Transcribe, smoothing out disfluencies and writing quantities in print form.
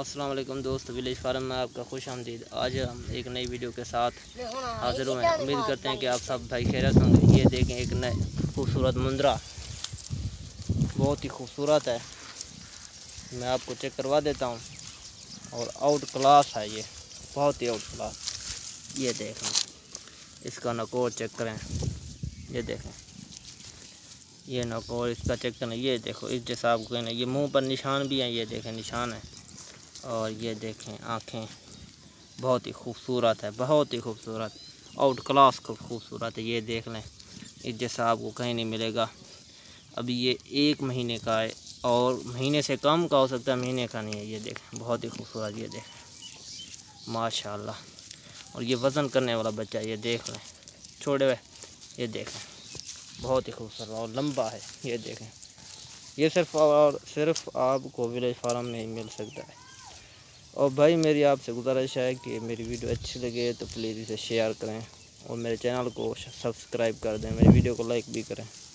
अस्सलाम वालेकुम दोस्त, विलेज फार्म में आपका खुश आमदीद। आज हम एक नई वीडियो के साथ हाजिर हुए हैं। उम्मीद करते हैं कि आप सब भाई खैरियत होंगे। ये देखें, एक नए खूबसूरत मुंद्रा, बहुत ही खूबसूरत है। मैं आपको चेक करवा देता हूँ और आउट क्लास है, ये बहुत ही आउट क्लास। ये देखें, इसका नकोर चेक करें। ये देखें, ये नकोर इसका चेक करें। ये देखो, इस जैसा आपको कहना, ये मुंह पर निशान भी हैं। ये देखें, निशान है। और ये देखें, आँखें बहुत ही खूबसूरत है, बहुत ही खूबसूरत, आउट क्लास खूबसूरत है। ये देख लें, इस जैसा आपको कहीं नहीं मिलेगा। अभी ये 1 महीने का है और महीने से कम का हो सकता है, महीने का नहीं है। ये देखें, बहुत ही खूबसूरत। ये देखें, माशाल्लाह। और ये वज़न करने वाला बच्चा, ये देख लें, छोड़े हुए। ये देखें, बहुत ही खूबसूरत और लंबा है। ये देखें, ये सिर्फ़ और सिर्फ आपको विलेज फार्म में ही मिल सकता है। और भाई, मेरी आपसे गुजारिश है कि मेरी वीडियो अच्छी लगे तो प्लीज़ इसे शेयर करें और मेरे चैनल को सब्सक्राइब कर दें, मेरी वीडियो को लाइक भी करें।